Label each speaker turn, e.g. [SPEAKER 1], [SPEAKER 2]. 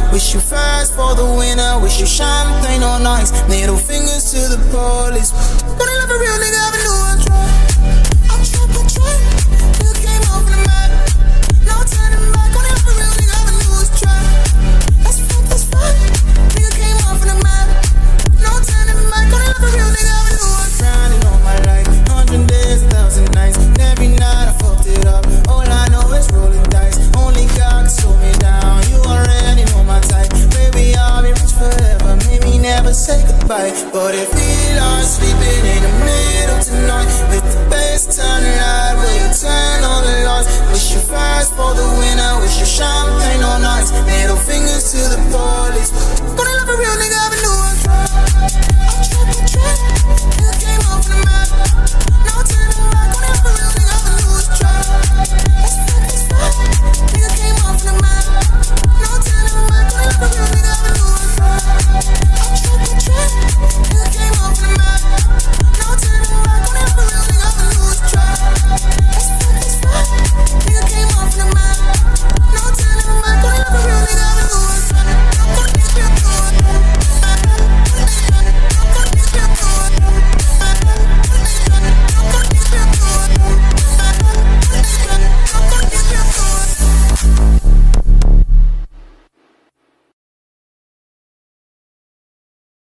[SPEAKER 1] Wish you fast for the winner, wish you champagne on ice. Middle fingers to the police. Gonna love a real nigga, I knew I'd try. I tried. You came off the map. No turning back. Gonna love a real nigga, I knew I'd try. That's fine. Nigga came off the map. No turning back. Gonna love a real nigga, I knew I'd try. Grinding all my life, 100 days, 1,000 nights. And every night I fucked it up. All I know is rolling dice. Only God can slow me down. You already know my type. Baby, I'll be rich forever. Maybe never say goodbye. But if